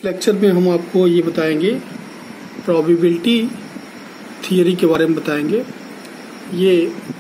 Lecture में हम आपको ये बताएंगे, प्रोबेबिलिटी थियरी के बारे में बताएंगे। ये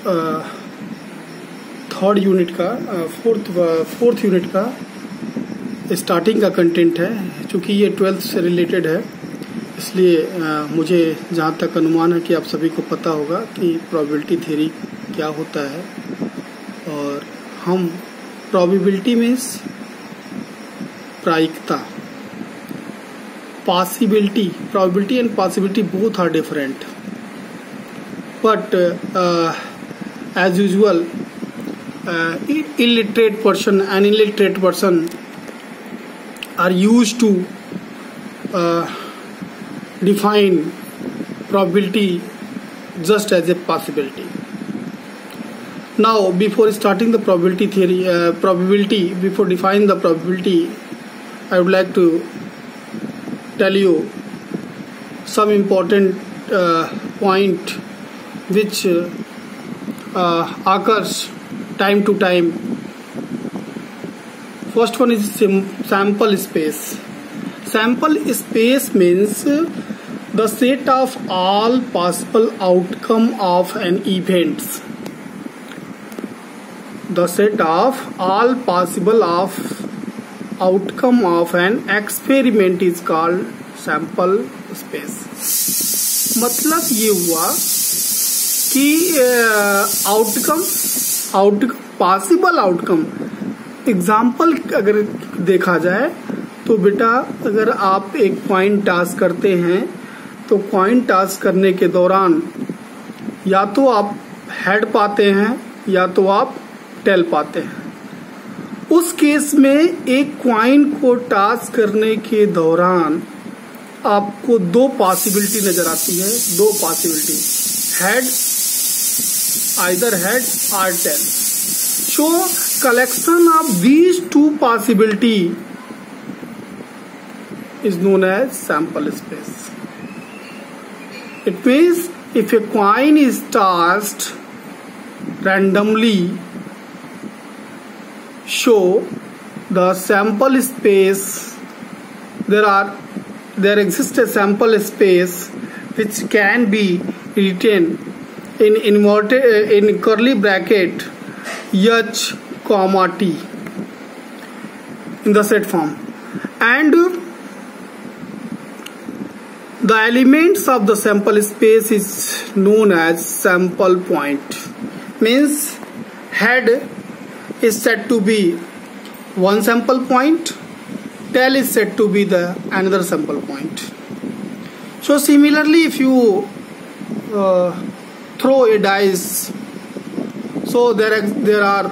थर्ड यूनिट का फोर्थ यूनिट का स्टार्टिंग का कंटेंट है। चूँकि ये 12th से रिलेटेड है, इसलिए मुझे जहाँ तक अनुमान है कि आप सभी को पता होगा कि प्रोबेबिलिटी थियरी क्या होता है। और हम प्रोबेबिलिटी मीन्स प्रायिकता, possibility, probability and possibility both are different, but as usual illiterate person and illiterate person are used to define probability just as a possibility. Now before starting the probability theory, before defining the probability, I would like to tell you some important point which occurs time to time. First one is sample space. Sample space means the set of all possible outcome of an event. The set of all possible outcome of an experiment is called sample space. मतलब ये हुआ कि possible outcome example अगर देखा जाए तो बेटा, अगर आप एक कॉइन टास्क करते हैं तो कॉइन टास्क करने के दौरान या तो आप हेड पाते हैं या तो आप टेल पाते हैं। उस केस में एक क्वाइन को टास्क करने के दौरान आपको दो पॉसिबिलिटी नजर आती है, दो पॉसिबिलिटी, हेड, आइदर हेड और tail. So collection of these two possibility is known as sample space. It means if a coin is tossed randomly, show the sample space, there exists a sample space which can be written in curly bracket h comma t in the set form, and the elements of the sample space is known as sample point. Means head is said to be one sample point, tail is said to be the another sample point. So similarly, if you throw a dice, so there are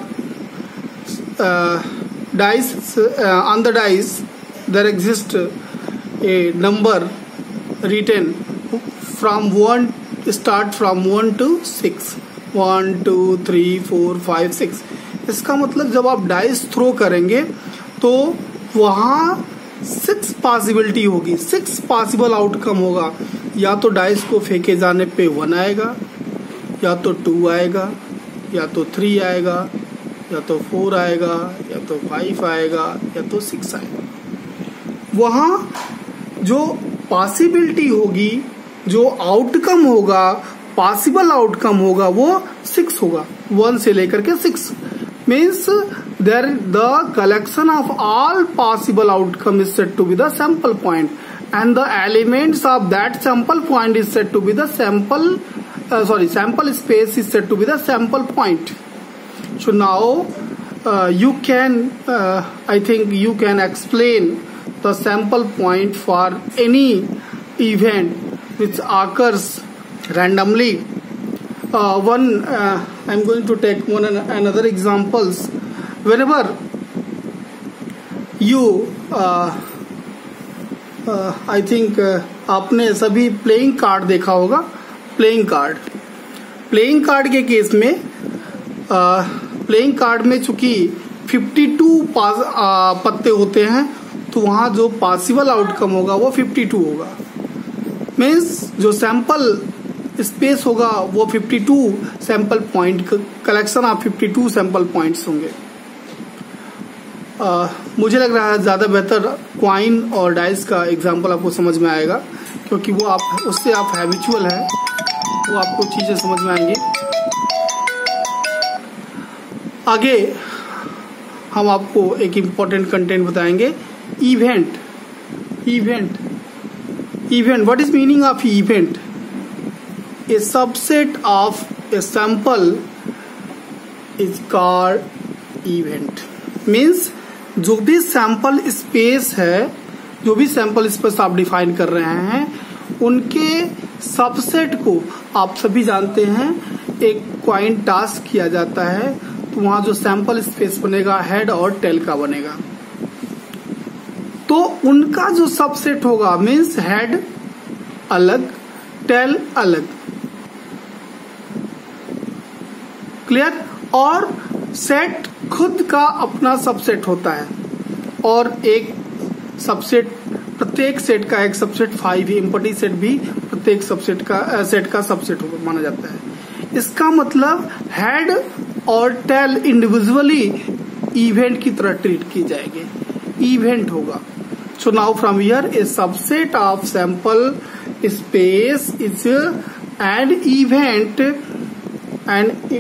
dice, on the dice there exists a number written from 1 to 6, 1 2 3 4 5 6. इसका मतलब जब आप dice throw करेंगे तो वहां 6 possibility होगी, 6 possible outcome होगा। या तो डाइस को फेंके जाने पे 1 आएगा, या तो 2 आएगा, या तो 3 आएगा, या तो 4 आएगा, या तो 5 आएगा, या तो 6 आएगा। वहां जो पॉसिबिलिटी होगी, जो आउटकम होगा, पॉसिबल आउटकम होगा, वो 6 होगा, 1 से लेकर के 6। Means there the collection of all possible outcome is said to be the sample point, and the elements of that sample point is said to be the sample space is said to be the sample point. So now you can I think you can explain the sample point for any event which occurs randomly. I'm going to take another examples. Whenever you I think आपने सभी playing card देखा होगा। Playing card के case में playing card में चूंकि 52 पत्ते होते हैं, तो वहां जो पॉसिबल आउटकम होगा वो 52 होगा। मीन्स जो सैंपल स्पेस होगा वो 52 sample point, collection of 52 sample points होंगे। मुझे लग रहा है ज्यादा बेहतर क्वाइन और डाइस का एग्जाम्पल आपको समझ में आएगा, क्योंकि वो आप उससे आप हैबिचुअल है, वो आपको चीजें समझ में आएंगी। आगे हम आपको एक इम्पोर्टेंट कंटेंट बताएंगे, event. What is meaning of event? A subset of a sample is called event. Means जो भी सैंपल स्पेस है, जो भी सैंपल स्पेस आप डिफाइन कर रहे हैं, उनके सबसेट को आप सभी जानते हैं एक क्वाइन टास्क किया जाता है, तो वहां जो सैंपल स्पेस बनेगा हेड और टेल का बनेगा। तो उनका जो सबसेट होगा मीन्स हेड अलग, टेल अलग, क्लियर। और सेट खुद का अपना सबसेट होता है, और एक सबसेट, प्रत्येक सेट का एक सबसेट 5 एम्पटी सेट भी प्रत्येक सबसेट का सेट का सबसेट माना जाता है। इसका मतलब हेड और टेल इंडिविजुअली इवेंट की तरह ट्रीट की जाएगी, इवेंट होगा। So now from here a subset of sample space is an event, an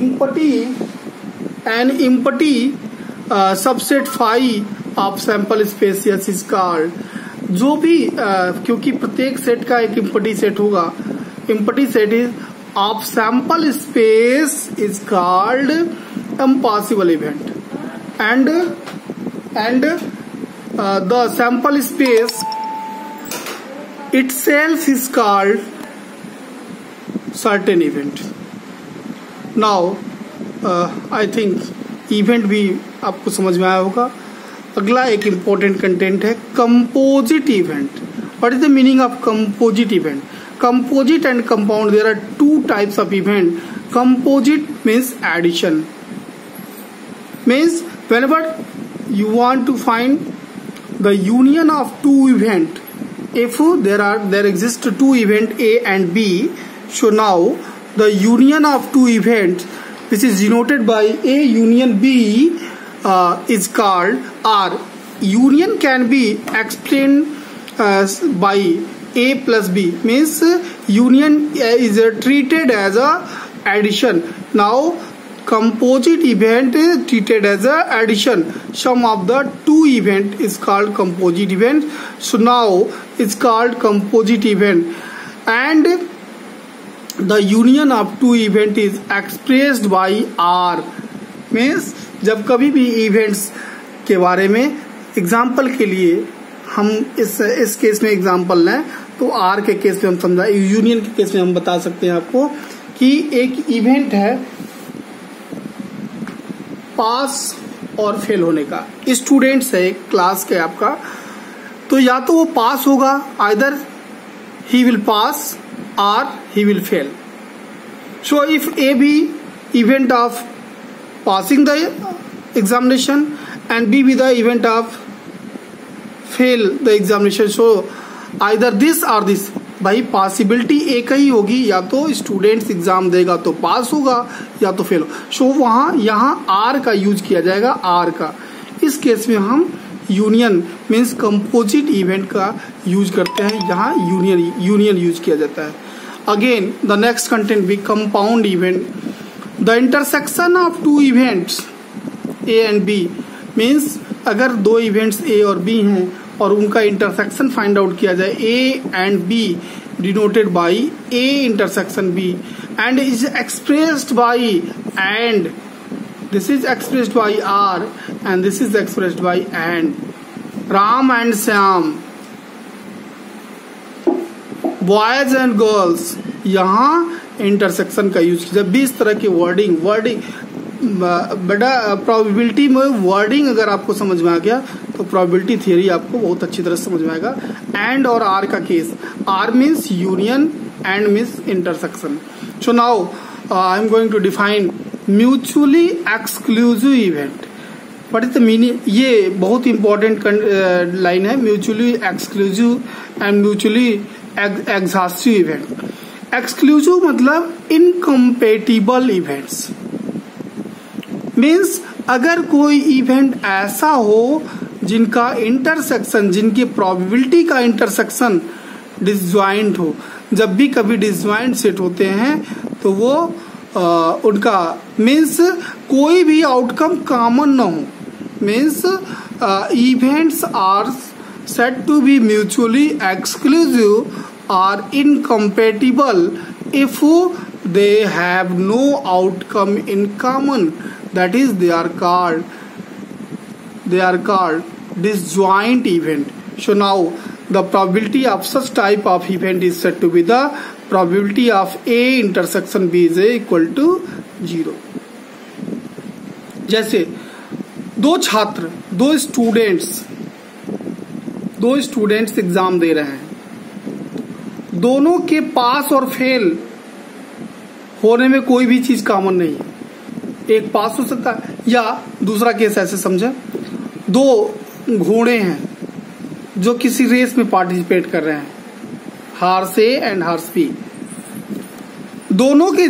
empty subset phi of sample space yes is called। जो भी क्योंकि प्रत्येक सेट का एक empty सेट होगा, empty set is of sample space is called impossible event, and the sample space itself is called certain event। Now I think event भी आपको समझ में आया होगा। अगला एक इम्पोर्टेंट कंटेंट है composite event. What is the meaning of composite event? Composite and compound, there are 2 types of event. Composite means addition, means whenever you want to find the union of 2 event, if there exist 2 event A and B, so now the union of 2 events which is denoted by A union B is called R. Union can be explained by A plus B, means union is treated as a addition. Now composite event is treated as a addition. Sum of the 2 event is called composite event. So now it's called composite event, and the union of 2 event is expressed by R. means जब कभी भी events के बारे में example के लिए हम इस केस में एग्जाम्पल लें, तो आर के केस में हम समझा, यूनियन के केस में हम बता सकते हैं आपको कि एक इवेंट है पास और फेल होने का। स्टूडेंट्स है क्लास के आपका, तो या तो वो पास होगा, either he will pass or he will fail. So if A be event of passing the examination and B be the event of fail the examination, so either this or this, भाई possibility एक ही होगी, या तो students exam देगा तो पास होगा या तो फेल हो। सो वहां यहाँ आर का यूज किया जाएगा, आर का। इस केस में हम यूनियन मीन्स कंपोजिट इवेंट का यूज करते हैं, यहाँ यूनियन यूज किया जाता है। अगेन द नेक्स्ट कंटेंट भी compound event. The intersection of 2 events A and B, means अगर 2 इवेंट्स ए और बी हैं और उनका इंटरसेक्शन फाइंड आउट किया जाए, A and B denoted by A intersection B, and is expressed by and, this is expressed by R and this is expressed by and. Ram and Shyam, boys and girls, यहाँ intersection का use किया। जब भी इस तरह की wording बड़ा probability में वर्डिंग अगर आपको समझ में आ गया तो प्रोबेबिलिटी थियरी आपको बहुत अच्छी तरह समझ में आएगा। एंड और आर का केस, or means union, and means intersection. So now I am going to define mutually exclusive event. What is the meaning? ये बहुत इंपॉर्टेंट लाइन है, mutually exclusive and mutually exhaustive event. Exclusive मतलब incompatible events, means अगर कोई event ऐसा हो जिनका intersection, जिनकी प्रोबेबिलिटी का इंटरसेक्शन डिसजॉइंट हो। जब भी कभी डिसजॉइंट सेट होते हैं तो वो उनका मीन्स कोई भी आउटकम कॉमन ना हो, means events are said to be mutually exclusive or incompatible if they have no outcome in common, that is they are called disjoint event. So now the probability of such type of event is said to be the probability of A intersection B is equal to 0. जैसे दो students exam दे रहे हैं, दोनों के पास और fail होने में कोई भी चीज कॉमन नहीं है। एक पास हो सकता है, या दूसरा केस ऐसे समझे, दो घोड़े हैं जो किसी रेस में पार्टिसिपेट कर रहे हैं, horse A and horse B. दोनों के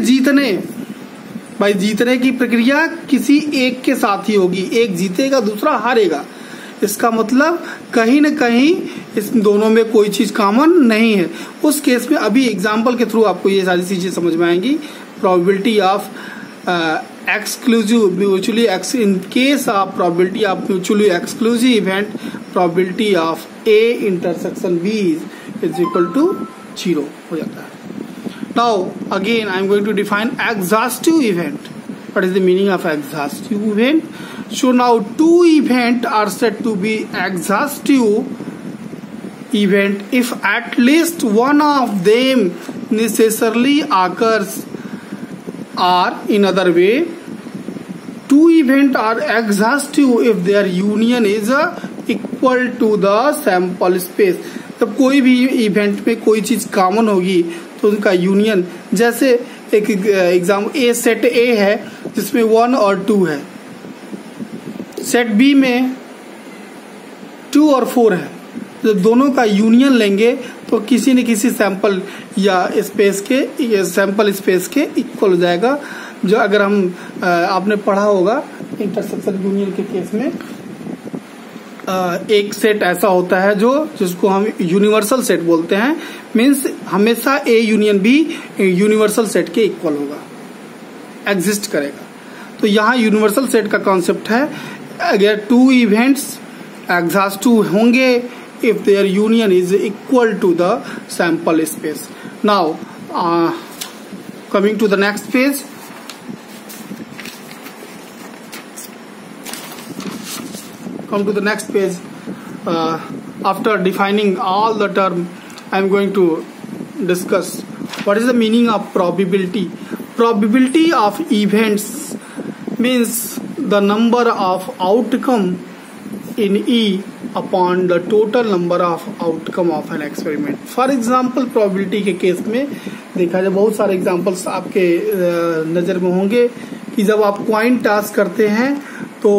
जीतने की प्रक्रिया किसी एक के साथ ही होगी, एक जीतेगा दूसरा हारेगा। इसका मतलब कहीं न कहीं इस दोनों में कोई चीज कॉमन नहीं है। उस केस में अभी एग्जाम्पल के थ्रू आपको ये सारी चीजें समझ में आएंगी। Probability of exclusive mutually in case of probability of mutually exclusive event, probability of A intersection B is equal to 0 हो जाता है। Now again I am going to define exhaustive event. What is the meaning of exhaustive event? So now two events are said to be exhaustive event if at least one of them necessarily occurs, or in other way, two events are exhaustive if their union is equal to the sample space. तब कोई भी event में कोई चीज common होगी तो उनका union, जैसे एक एग्जाम ए सेट ए है जिसमें 1 और 2 है, सेट बी में 2 और 4 है। जब दोनों का यूनियन लेंगे तो किसी न किसी सैंपल या सैंपल स्पेस के इक्वल हो जाएगा। जो अगर हम आपने पढ़ा होगा इंटरसेक्शन यूनियन के केस में, एक सेट ऐसा होता है जिसको हम यूनिवर्सल सेट बोलते हैं, मीन्स हमेशा ए यूनियन भी यूनिवर्सल सेट के इक्वल होगा, एग्जिस्ट करेगा। तो यहाँ यूनिवर्सल सेट का कॉन्सेप्ट है, अगर टू इवेंट्स एग्जॉस्टिव होंगे if their union is equal to the sample space. Now coming to the next page, after defining all the term, I am going to discuss what is the meaning of probability. Probability of events means the number of outcome in E upon the total number of outcome of an experiment. For example, probability के case में देखा जाए, बहुत सारे examples आपके नजर में होंगे कि जब आप क्वाइन टॉस करते हैं तो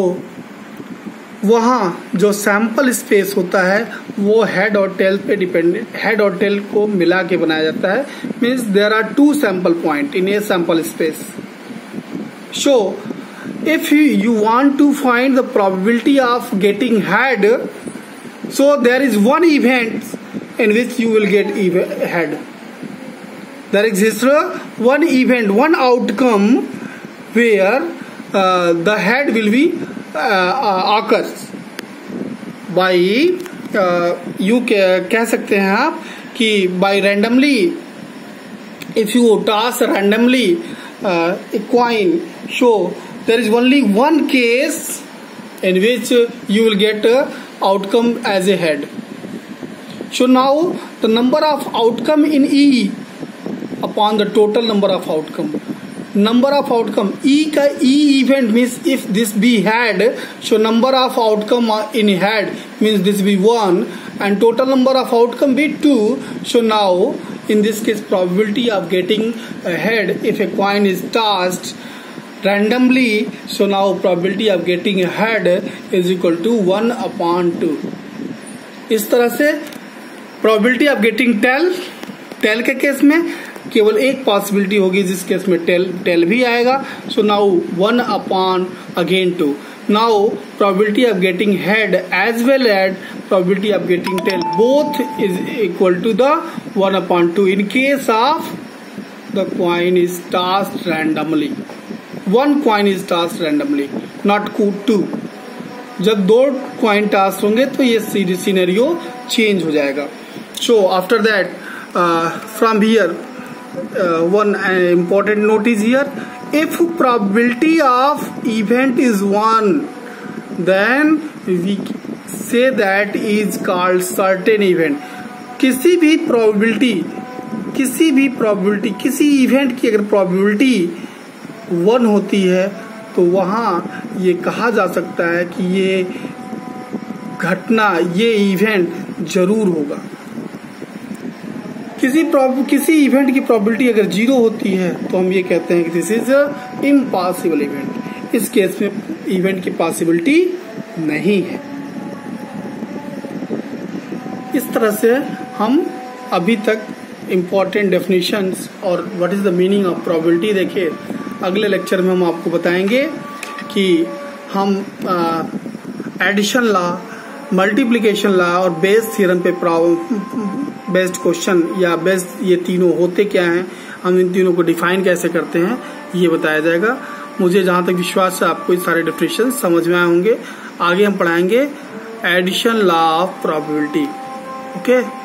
वहाँ जो सैंपल स्पेस होता है वो हेड और टेल पे डिपेंडेंट, हेड और टेल को मिला के बनाया जाता है। Means there are 2 sample point in a sample space. So if you want to find the probability of getting head, so there is one event in which you will get head. There exists one event, one outcome where the head will be occurs by you कह सकते हैं आप कि by randomly, if you toss randomly a coin, so there is only one case in which you will get outcome as a head. So now the number of outcome in E upon the total number of outcome. Number of outcome E का E event means if this be head, so number of outcome in head means this be 1 and total number of outcome be 2. So now in this case probability of getting a head if a coin is tossed randomly, so now probability of getting a head is equal to 1/2. इस तरह से probability of getting tail के case में केवल एक possibility होगी जिस case में टेल भी आएगा। So now 1/2 Now probability of getting head as well as probability of getting tail both is equal to the 1/2 in case of the coin is tossed randomly. One coin is tossed randomly, not two. जब 2 coin toss होंगे तो ये scenario change हो जाएगा. So after that from here one important note is here. If probability of event is 1, then we say that is called certain event. किसी भी probability किसी event की अगर probability 1 होती है तो वहां ये कहा जा सकता है कि ये घटना, ये इवेंट जरूर होगा. किसी इवेंट की प्रोबेबिलिटी अगर 0 होती है तो हम ये कहते हैं कि this is a impossible event. इस केस में इवेंट की पॉसिबिलिटी नहीं है. इस तरह से हम अभी तक इम्पोर्टेंट डेफिनेशंस और what is the meaning of probability देखे. अगले लेक्चर में हम आपको बताएंगे कि हम एडिशन लॉ, मल्टीप्लिकेशन लॉ और बेस थ्योरम पे बेस्ड क्वेश्चन या बेस्ड ये तीनों होते क्या हैं, हम इन तीनों को डिफाइन कैसे करते हैं, ये बताया जाएगा. मुझे जहां तक विश्वास है आपको ये सारे डेफिनेशन समझ में आए होंगे. आगे हम पढ़ाएंगे addition law of probability. Okay.